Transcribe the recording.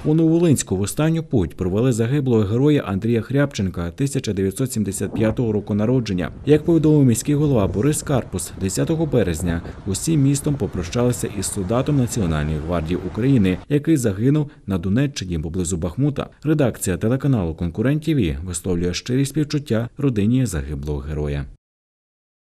У Нововолинську в останню путь провели загиблого героя Андрія Хрябченка 1975 року народження. Як повідомив міський голова Борис Карпус, 10 березня усім містом попрощалися із солдатом Національної гвардії України, який загинув на Донеччині поблизу Бахмута. Редакція телеканалу «Конкурент ТІВІ» висловлює щирі співчуття родині загиблого героя.